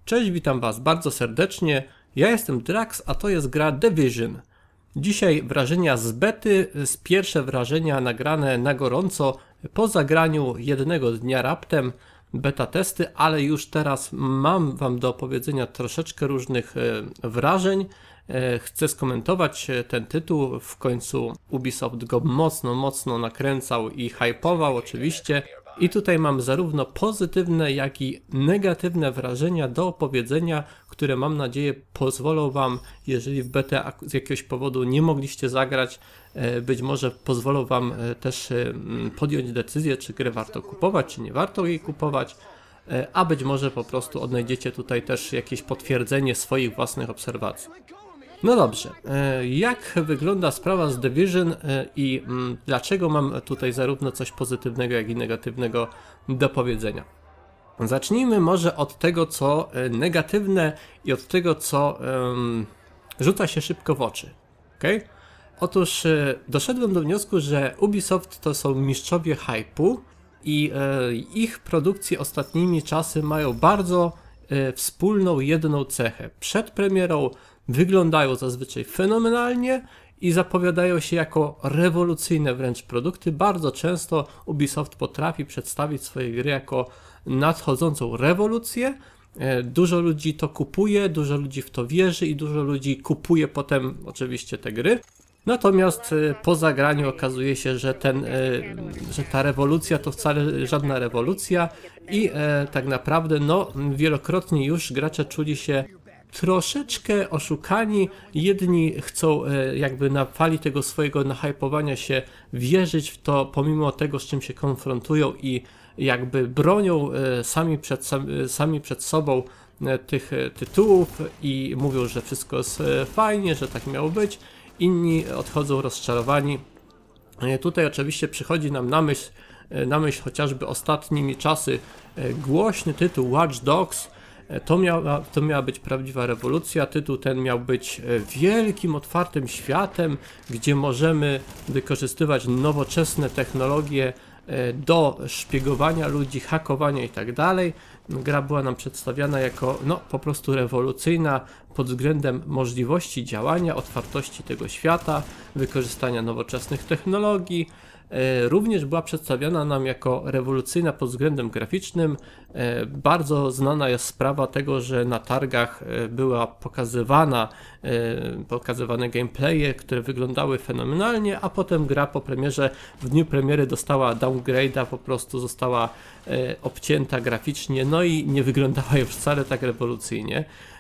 Cześć, witam Was bardzo serdecznie. Ja jestem Drax, a to jest gra Division. Dzisiaj wrażenia z bety, pierwsze wrażenia nagrane na gorąco po zagraniu jednego dnia raptem, beta testy, ale już teraz mam Wam do opowiedzenia troszeczkę różnych wrażeń. Chcę skomentować ten tytuł, w końcu Ubisoft go mocno nakręcał i hypował oczywiście. I tutaj mam zarówno pozytywne, jak i negatywne wrażenia do opowiedzenia, które mam nadzieję pozwolą Wam, jeżeli w betę z jakiegoś powodu nie mogliście zagrać, być może pozwolą Wam też podjąć decyzję, czy grę warto kupować, czy nie warto jej kupować, a być może po prostu odnajdziecie tutaj też jakieś potwierdzenie swoich własnych obserwacji. No dobrze, jak wygląda sprawa z Division i dlaczego mam tutaj zarówno coś pozytywnego, jak i negatywnego do powiedzenia? Zacznijmy może od tego, co negatywne i od tego, co rzuca się szybko w oczy. Okay? Otóż doszedłem do wniosku, że Ubisoft to są mistrzowie hype'u i ich produkcje ostatnimi czasy mają bardzo wspólną jedną cechę. Przed premierą wyglądają zazwyczaj fenomenalnie i zapowiadają się jako rewolucyjne wręcz produkty. Bardzo często Ubisoft potrafi przedstawić swoje gry jako nadchodzącą rewolucję. Dużo ludzi to kupuje, dużo ludzi w to wierzy i dużo ludzi kupuje potem oczywiście te gry. Natomiast po zagraniu okazuje się, że ta rewolucja to wcale żadna rewolucja i tak naprawdę wielokrotnie już gracze czuli się troszeczkę oszukani. Jedni chcą jakby na fali tego swojego nahypowania się wierzyć w to, pomimo tego, z czym się konfrontują i jakby bronią sami przed sobą tych tytułów i mówią, że wszystko jest fajnie, że tak miało być. Inni odchodzą rozczarowani. Tutaj oczywiście przychodzi nam na myśl chociażby ostatnimi czasy głośny tytuł Watch Dogs. To miała być prawdziwa rewolucja. Tytuł ten miał być wielkim, otwartym światem, gdzie możemy wykorzystywać nowoczesne technologie do szpiegowania ludzi, hakowania itd. Gra była nam przedstawiana jako po prostu rewolucyjna pod względem możliwości działania, otwartości tego świata, wykorzystania nowoczesnych technologii. Również była przedstawiana nam jako rewolucyjna pod względem graficznym. Bardzo znana jest sprawa tego, że na targach była pokazywane gameplaye, które wyglądały fenomenalnie, a potem gra po premierze, w dniu premiery dostała downgrade'a, po prostu została obcięta graficznie, i nie wyglądała już wcale tak rewolucyjnie.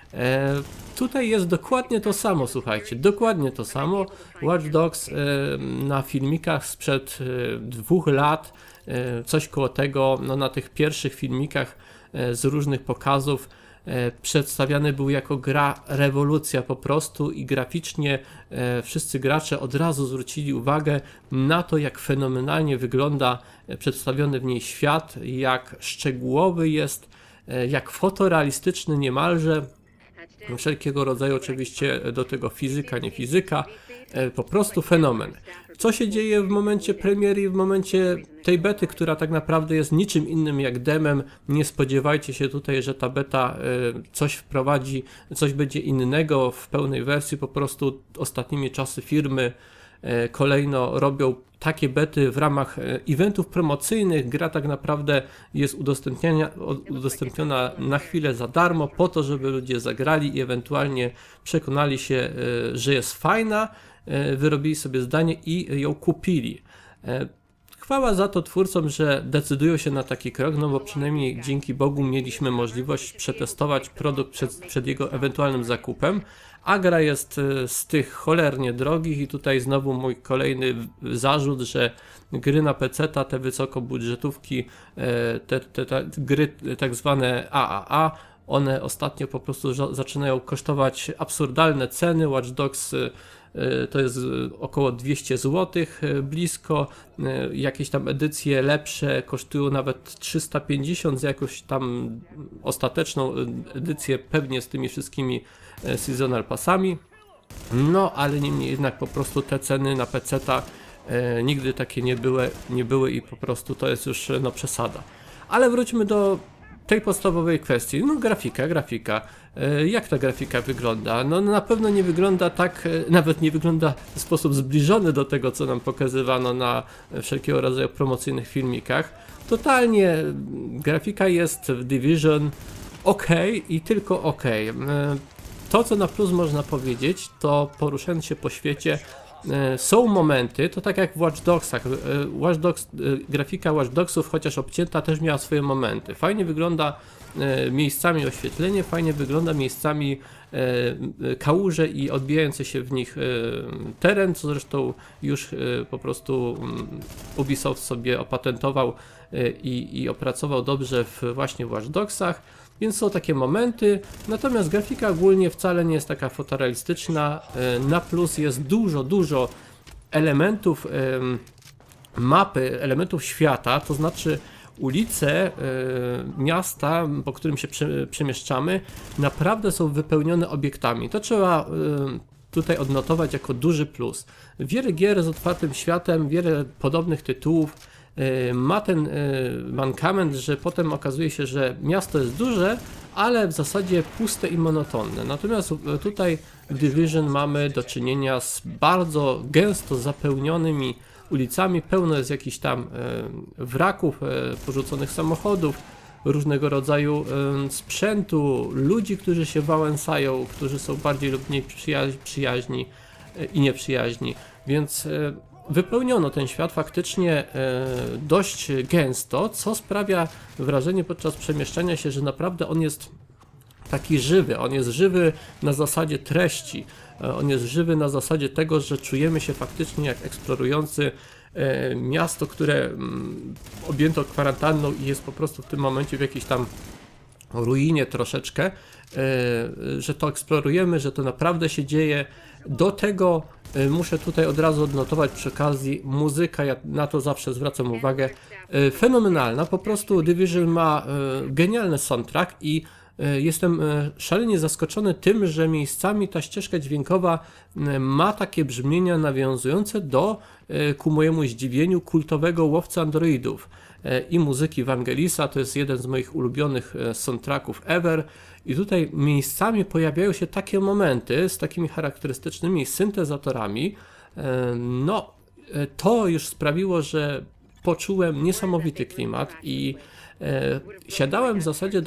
Tutaj jest dokładnie to samo, słuchajcie, dokładnie to samo. Watch Dogs na filmikach sprzed 2 lat, coś koło tego, na tych pierwszych filmikach z różnych pokazów przedstawiany był jako gra rewolucja po prostu i graficznie wszyscy gracze od razu zwrócili uwagę na to, jak fenomenalnie wygląda przedstawiony w niej świat, jak szczegółowy jest, jak fotorealistyczny niemalże. Wszelkiego rodzaju oczywiście do tego fizyka, nie fizyka, po prostu fenomen. Co się dzieje w momencie premiery i w momencie tej bety, która tak naprawdę jest niczym innym jak demem? Nie spodziewajcie się tutaj, że ta beta coś wprowadzi, coś będzie innego w pełnej wersji. Po prostu ostatnimi czasy firmy kolejno robią takie bety w ramach eventów promocyjnych. Gra tak naprawdę jest udostępniona na chwilę za darmo po to, żeby ludzie zagrali i ewentualnie przekonali się, że jest fajna, wyrobili sobie zdanie i ją kupili. Chwała za to twórcom, że decydują się na taki krok, bo przynajmniej dzięki Bogu mieliśmy możliwość przetestować produkt przed jego ewentualnym zakupem, a gra jest z tych cholernie drogich i tutaj znowu mój kolejny zarzut, że gry na PC-ta, te wysokobudżetówki, te gry tak zwane AAA, one ostatnio po prostu zaczynają kosztować absurdalne ceny. Watch Dogs to jest około 200 zł blisko, jakieś tam edycje lepsze kosztują nawet 350 za jakąś tam ostateczną edycję, pewnie z tymi wszystkimi seasonal passami. Ale niemniej jednak po prostu te ceny na PC-ta nigdy takie nie były i po prostu to jest już przesada. Ale wróćmy do tej podstawowej kwestii. No grafika. Jak ta grafika wygląda? No na pewno nie wygląda tak, nawet nie wygląda w sposób zbliżony do tego, co nam pokazywano na wszelkiego rodzaju promocyjnych filmikach. Totalnie grafika jest w Division ok i tylko ok. To, co na plus można powiedzieć, to poruszając się po świecie, są momenty, to tak jak w Watch Dogsach, grafika Watch Dogsów, chociaż obcięta, też miała swoje momenty. Fajnie wygląda miejscami oświetlenie, fajnie wygląda miejscami kałuże i odbijający się w nich teren, co zresztą już po prostu Ubisoft sobie opatentował i opracował dobrze właśnie w Watch Dogsach. Więc są takie momenty, natomiast grafika ogólnie wcale nie jest taka fotorealistyczna. Na plus jest dużo elementów mapy, elementów świata, to znaczy ulice miasta, po którym się przemieszczamy, naprawdę są wypełnione obiektami. To trzeba tutaj odnotować jako duży plus. Wiele gier z otwartym światem, wiele podobnych tytułów ma ten mankament, że potem okazuje się, że miasto jest duże, ale w zasadzie puste i monotonne. Natomiast tutaj w Division mamy do czynienia z bardzo gęsto zapełnionymi ulicami, pełno jest jakichś tam wraków, porzuconych samochodów, różnego rodzaju sprzętu, ludzi, którzy się wałęsają, którzy są bardziej lub mniej przyjaźni i nieprzyjaźni, więc wypełniono ten świat faktycznie dość gęsto, co sprawia wrażenie podczas przemieszczania się, że naprawdę on jest taki żywy, on jest żywy na zasadzie treści, on jest żywy na zasadzie tego, że czujemy się faktycznie jak eksplorujący miasto, które objęto kwarantanną i jest po prostu w tym momencie w jakiejś tam ruinie troszeczkę, że to eksplorujemy, że to naprawdę się dzieje. Do tego muszę tutaj od razu odnotować przy okazji muzyka, ja na to zawsze zwracam uwagę, fenomenalna, po prostu Division ma genialny soundtrack i jestem szalenie zaskoczony tym, że miejscami ta ścieżka dźwiękowa ma takie brzmienia nawiązujące do, ku mojemu zdziwieniu, kultowego Łowcy Androidów i muzyki Vangelisa. To jest jeden z moich ulubionych soundtracków ever i tutaj miejscami pojawiają się takie momenty z takimi charakterystycznymi syntezatorami. No, to już sprawiło, że poczułem niesamowity klimat i siadałem w zasadzie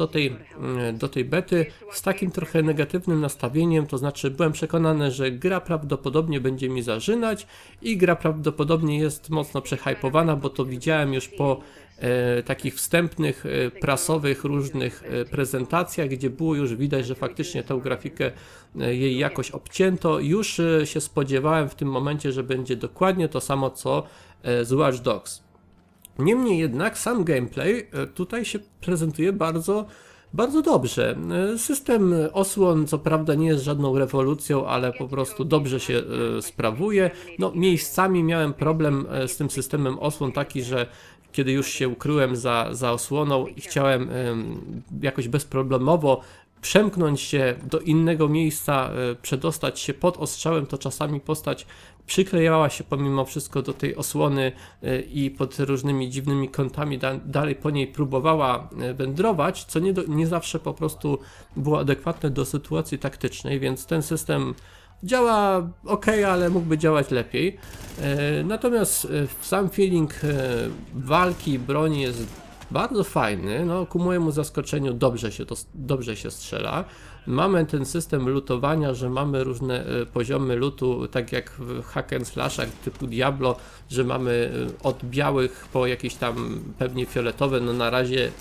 do tej bety z takim trochę negatywnym nastawieniem, to znaczy byłem przekonany, że gra prawdopodobnie będzie mi zażynać i gra prawdopodobnie jest mocno przehypowana, bo to widziałem już po takich wstępnych, prasowych różnych prezentacjach, gdzie było już widać, że faktycznie tę grafikę jej jakoś obcięto. Już się spodziewałem w tym momencie, że będzie dokładnie to samo co z Watch Dogs. Niemniej jednak sam gameplay tutaj się prezentuje bardzo dobrze. System osłon co prawda nie jest żadną rewolucją, ale po prostu dobrze się sprawuje. No, miejscami miałem problem z tym systemem osłon taki, że kiedy już się ukryłem za osłoną i chciałem jakoś bezproblemowo przemknąć się do innego miejsca, przedostać się pod ostrzałem, to czasami postać przyklejała się pomimo wszystko do tej osłony i pod różnymi dziwnymi kątami dalej po niej próbowała wędrować, co nie zawsze po prostu było adekwatne do sytuacji taktycznej, więc ten system działa ok, ale mógłby działać lepiej. Natomiast sam feeling walki, broni jest bardzo fajny, no ku mojemu zaskoczeniu dobrze się strzela. Mamy ten system lootowania, że mamy różne poziomy lootu, tak jak w hack and slashach typu Diablo, że mamy od białych po jakieś tam pewnie fioletowe, no na razie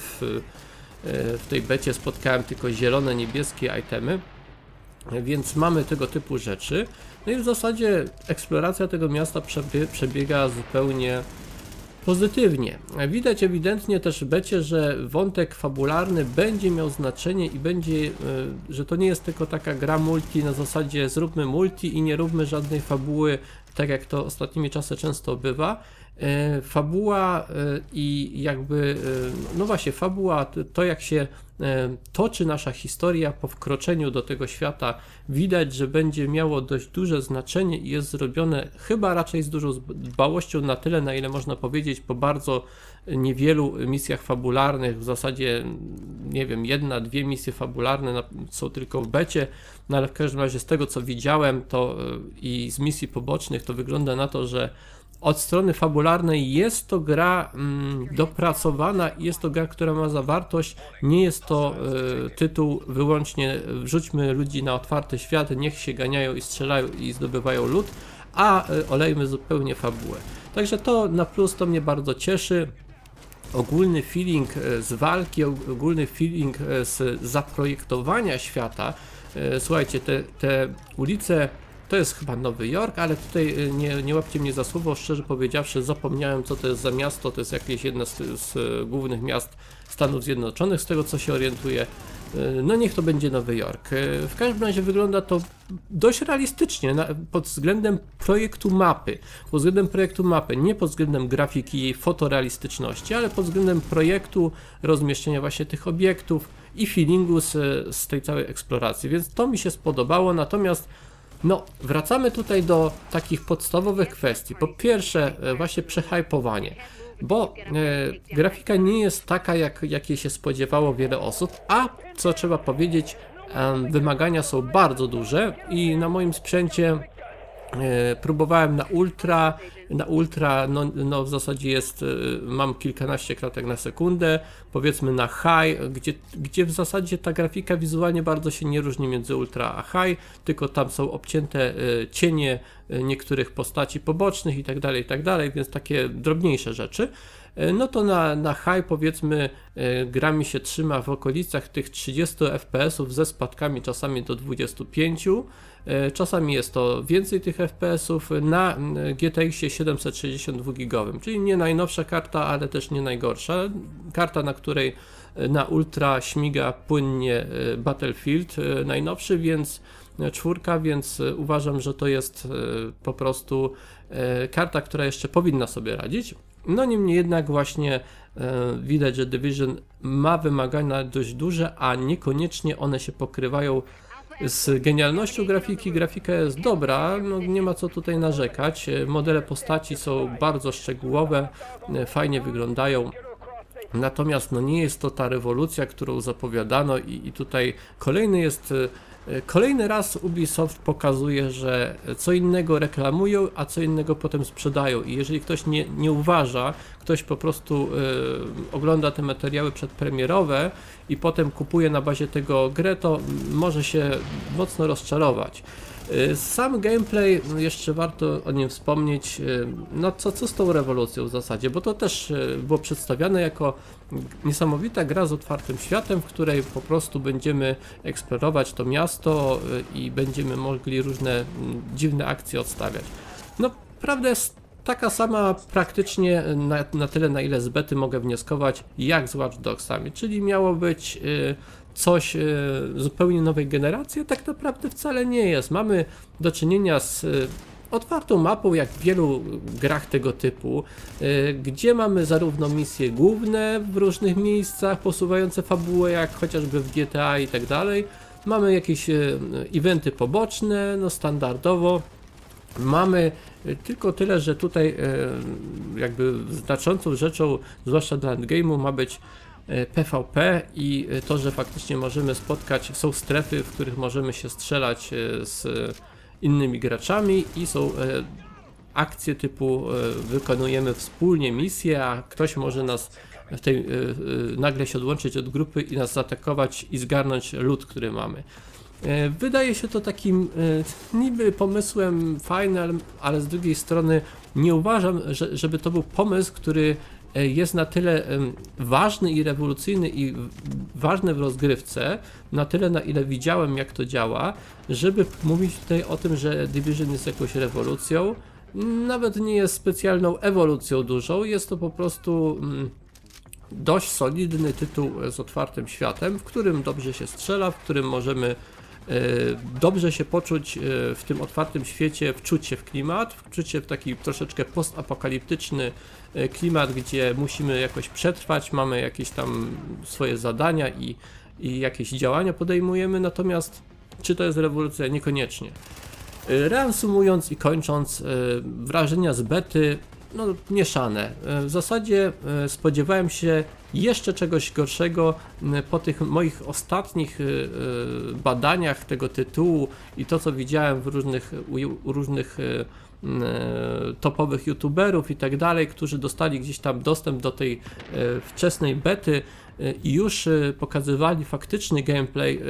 w tej becie spotkałem tylko zielone, niebieskie itemy, więc mamy tego typu rzeczy. No i w zasadzie eksploracja tego miasta przebiega zupełnie pozytywnie. Widać ewidentnie też w becie, że wątek fabularny będzie miał znaczenie i będzie, że to nie jest tylko taka gra multi na zasadzie zróbmy multi i nie róbmy żadnej fabuły tak jak to ostatnimi czasy często bywa. Fabuła i jakby, no właśnie, fabuła, to jak się toczy nasza historia po wkroczeniu do tego świata, widać, że będzie miało dość duże znaczenie i jest zrobione chyba raczej z dużą dbałością, na tyle, na ile można powiedzieć, po bardzo niewielu misjach fabularnych, w zasadzie, nie wiem, 1-2 misje fabularne są tylko w becie, no ale w każdym razie z tego, co widziałem, to i z misji pobocznych, to wygląda na to, że od strony fabularnej jest to gra dopracowana, jest to gra, która ma zawartość, nie jest to tytuł wyłącznie wrzućmy ludzi na otwarty świat, niech się ganiają i strzelają i zdobywają loot, a olejmy zupełnie fabułę. Także to na plus, to mnie bardzo cieszy. Ogólny feeling z walki, ogólny feeling z zaprojektowania świata. Słuchajcie, te ulice to jest chyba Nowy Jork, ale tutaj nie łapcie mnie za słowo, szczerze powiedziawszy, zapomniałem, co to jest za miasto. To jest jakieś jedno z głównych miast Stanów Zjednoczonych, z tego co się orientuję. No niech to będzie Nowy Jork. W każdym razie wygląda to dość realistycznie pod względem projektu mapy. Pod względem projektu mapy, nie pod względem grafiki i jej fotorealistyczności, ale pod względem projektu, rozmieszczenia właśnie tych obiektów i feelingu z tej całej eksploracji, więc to mi się spodobało. Natomiast no, wracamy tutaj do takich podstawowych kwestii. Po pierwsze, właśnie przehypowanie, bo grafika nie jest taka, jakiej się spodziewało wiele osób, a co trzeba powiedzieć, wymagania są bardzo duże i na moim sprzęcie próbowałem na ultra no w zasadzie jest, mam kilkanaście klatek na sekundę, powiedzmy na high, gdzie w zasadzie ta grafika wizualnie bardzo się nie różni między ultra a high, tylko tam są obcięte cienie niektórych postaci pobocznych i tak dalej, więc takie drobniejsze rzeczy. No to na high powiedzmy gra mi się trzyma w okolicach tych 30 fps ze spadkami czasami do 25, czasami jest to więcej tych fps na GTX 762 GB, czyli nie najnowsza karta, ale też nie najgorsza. Karta, na której na ultra śmiga płynnie Battlefield najnowszy, więc czwórka, więc uważam, że to jest po prostu karta, która jeszcze powinna sobie radzić. No niemniej jednak właśnie widać, że Division ma wymagania dość duże, a niekoniecznie one się pokrywają z genialnością grafiki. Grafika jest dobra, no nie ma co tutaj narzekać. Modele postaci są bardzo szczegółowe, fajnie wyglądają. Natomiast no nie jest to ta rewolucja, którą zapowiadano i tutaj kolejny raz Ubisoft pokazuje, że co innego reklamują, a co innego potem sprzedają i jeżeli ktoś nie uważa, ktoś po prostu ogląda te materiały przedpremierowe i potem kupuje na bazie tego grę, to może się mocno rozczarować. Sam gameplay, jeszcze warto o nim wspomnieć, no co z tą rewolucją w zasadzie, bo to też było przedstawiane jako niesamowita gra z otwartym światem, w której po prostu będziemy eksplorować to miasto i będziemy mogli różne dziwne akcje odstawiać. No, prawda jest taka sama praktycznie na tyle, na ile z bety mogę wnioskować, jak z Watch Dogsami, czyli miało być coś zupełnie nowej generacji, a tak naprawdę wcale nie jest. Mamy do czynienia z otwartą mapą, jak w wielu grach tego typu, gdzie mamy zarówno misje główne w różnych miejscach, posuwające fabułę, jak chociażby w GTA i tak dalej. Mamy jakieś eventy poboczne, no standardowo. Mamy tylko tyle, że tutaj jakby znaczącą rzeczą, zwłaszcza dla endgame'u, ma być PvP i to, że faktycznie możemy spotkać, są strefy, w których możemy się strzelać z innymi graczami i są akcje typu wykonujemy wspólnie misję, a ktoś może nas nagle się odłączyć od grupy i nas zaatakować i zgarnąć loot, który mamy. Wydaje się to takim niby pomysłem fajnym, ale z drugiej strony nie uważam, żeby to był pomysł, który jest na tyle ważny i rewolucyjny i ważny w rozgrywce, na tyle, na ile widziałem, jak to działa, żeby mówić tutaj o tym, że Division jest jakąś rewolucją. Nawet nie jest specjalną ewolucją dużą, jest to po prostu dość solidny tytuł z otwartym światem, w którym dobrze się strzela, w którym możemy dobrze się poczuć w tym otwartym świecie, wczuć się w klimat, wczuć się w taki troszeczkę postapokaliptyczny klimat, gdzie musimy jakoś przetrwać, mamy jakieś tam swoje zadania i jakieś działania podejmujemy, natomiast czy to jest rewolucja? Niekoniecznie. Reasumując i kończąc, wrażenia z bety, no mieszane. W zasadzie spodziewałem się jeszcze czegoś gorszego po tych moich ostatnich badaniach tego tytułu i to, co widziałem u różnych topowych youtuberów i tak dalej, którzy dostali gdzieś tam dostęp do tej wczesnej bety i już pokazywali faktyczny gameplay,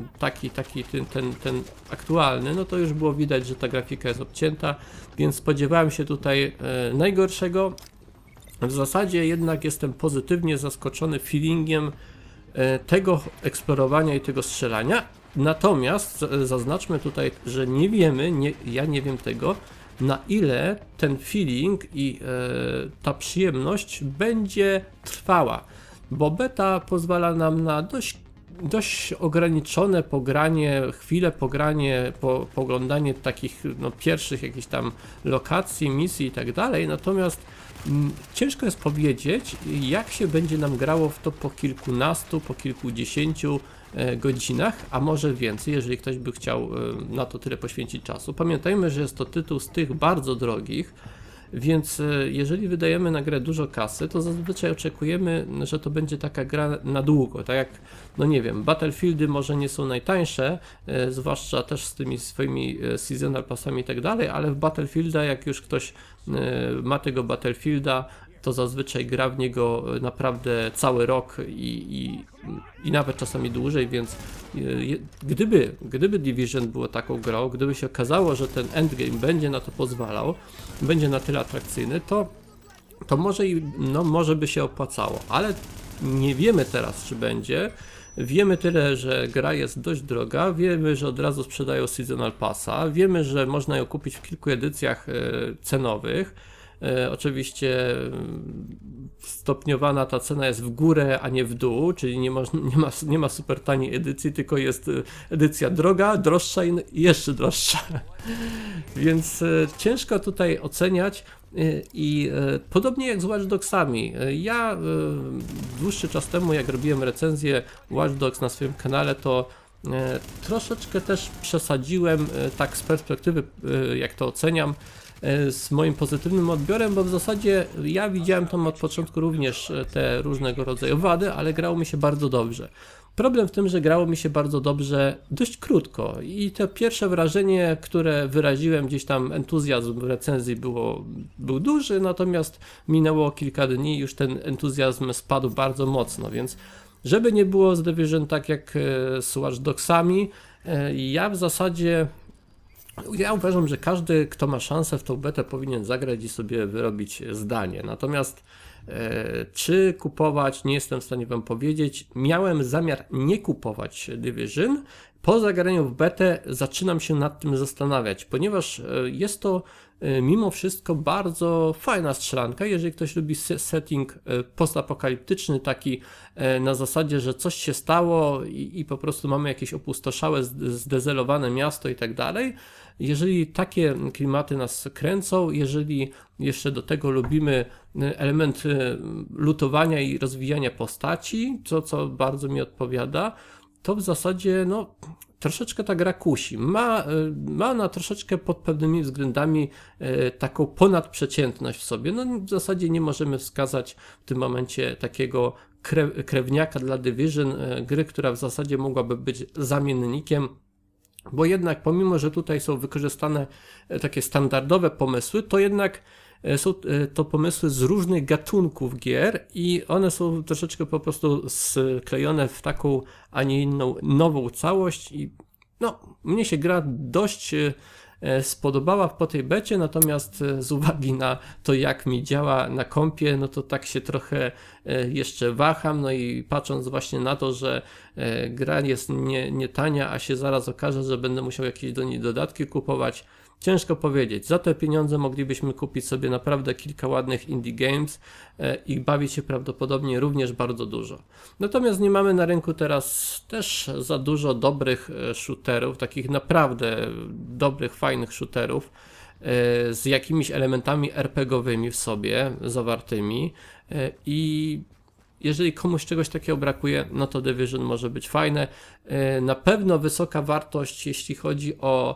ten aktualny, no to już było widać, że ta grafika jest obcięta, więc spodziewałem się tutaj najgorszego. W zasadzie jednak jestem pozytywnie zaskoczony feelingiem tego eksplorowania i tego strzelania, natomiast zaznaczmy tutaj, że nie wiemy, ja nie wiem tego, na ile ten feeling i ta przyjemność będzie trwała, bo beta pozwala nam na dość ograniczone pogranie, chwilę pogranie, poglądanie takich pierwszych jakichś tam lokacji, misji i tak dalej, natomiast ciężko jest powiedzieć, jak się będzie nam grało w to po kilkunastu, po kilkudziesięciu godzinach, a może więcej, jeżeli ktoś by chciał na to tyle poświęcić czasu. Pamiętajmy, że jest to tytuł z tych bardzo drogich, więc jeżeli wydajemy na grę dużo kasy, to zazwyczaj oczekujemy, że to będzie taka gra na długo, tak jak, no nie wiem, Battlefieldy może nie są najtańsze, zwłaszcza też z tymi swoimi seasonal passami i tak dalej, ale w Battlefielda, jak już ktoś ma tego Battlefielda, to zazwyczaj gra w niego naprawdę cały rok i nawet czasami dłużej, więc gdyby Division było taką grą, gdyby się okazało, że ten endgame będzie na to pozwalał, będzie na tyle atrakcyjny, to może by się opłacało, ale nie wiemy teraz, czy będzie. Wiemy tyle, że gra jest dość droga, wiemy, że od razu sprzedają Seasonal Passa, wiemy, że można ją kupić w kilku edycjach cenowych. Oczywiście stopniowana ta cena jest w górę, a nie w dół, czyli nie ma super taniej edycji, tylko jest edycja droga, droższa i jeszcze droższa. Więc ciężko tutaj oceniać i podobnie jak z Watch Dogsami. Ja dłuższy czas temu, jak robiłem recenzję Watch Dogs na swoim kanale, to troszeczkę też przesadziłem tak z perspektywy, jak to oceniam, z moim pozytywnym odbiorem, bo w zasadzie ja widziałem tam od początku również te różnego rodzaju wady, ale grało mi się bardzo dobrze. Problem w tym, że grało mi się bardzo dobrze dość krótko i to pierwsze wrażenie, które wyraziłem, gdzieś tam entuzjazm w recenzji był duży, natomiast minęło kilka dni i już ten entuzjazm spadł bardzo mocno, więc żeby nie było z Division tak jak z Watch Dogsami, ja w zasadzie uważam, że każdy, kto ma szansę w tą betę, powinien zagrać i sobie wyrobić zdanie. Natomiast czy kupować, nie jestem w stanie wam powiedzieć. Miałem zamiar nie kupować Division. Po zagraniu w betę zaczynam się nad tym zastanawiać, ponieważ jest to mimo wszystko bardzo fajna strzelanka. Jeżeli ktoś lubi setting postapokaliptyczny, taki na zasadzie, że coś się stało i po prostu mamy jakieś opustoszałe, zdezelowane miasto i tak dalej. Jeżeli takie klimaty nas kręcą, jeżeli jeszcze do tego lubimy element lutowania i rozwijania postaci, co bardzo mi odpowiada, to w zasadzie troszeczkę ta gra kusi. Ma ona troszeczkę pod pewnymi względami taką ponadprzeciętność w sobie. W zasadzie nie możemy wskazać w tym momencie takiego krewniaka dla Division, gry, która w zasadzie mogłaby być zamiennikiem, bo jednak pomimo, że tutaj są wykorzystane takie standardowe pomysły, to jednak są to pomysły z różnych gatunków gier i one są troszeczkę po prostu sklejone w taką, a nie inną nową całość i mnie się gra dość spodobała po tej becie, natomiast z uwagi na to, jak mi działa na kompie, to tak się trochę jeszcze waham, i patrząc właśnie na to, że gra jest nie tania, a się zaraz okaże, że będę musiał jakieś do niej dodatki kupować, Ciężko powiedzieć. Za te pieniądze moglibyśmy kupić sobie naprawdę kilka ładnych indie games i bawić się prawdopodobnie również bardzo dużo. Natomiast nie mamy na rynku teraz też za dużo dobrych shooterów, takich naprawdę dobrych, fajnych shooterów z jakimiś elementami RPGowymi w sobie zawartymi i jeżeli komuś czegoś takiego brakuje, no to Division może być fajne. Na pewno wysoka wartość, jeśli chodzi o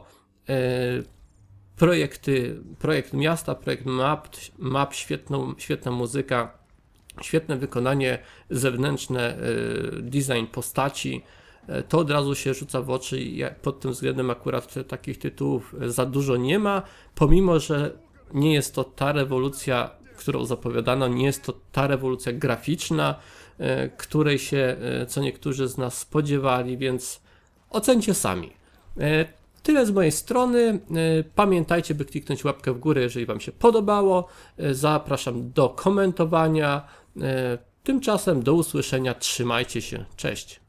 projekt miasta, projekt map, świetna muzyka, świetne wykonanie zewnętrzne, design postaci. To od razu się rzuca w oczy i pod tym względem akurat takich tytułów za dużo nie ma, pomimo że nie jest to ta rewolucja, którą zapowiadano, nie jest to ta rewolucja graficzna, której się co niektórzy z nas spodziewali, więc ocencie sami. Tyle z mojej strony. Pamiętajcie, by kliknąć łapkę w górę, jeżeli Wam się podobało. Zapraszam do komentowania. Tymczasem do usłyszenia. Trzymajcie się. Cześć.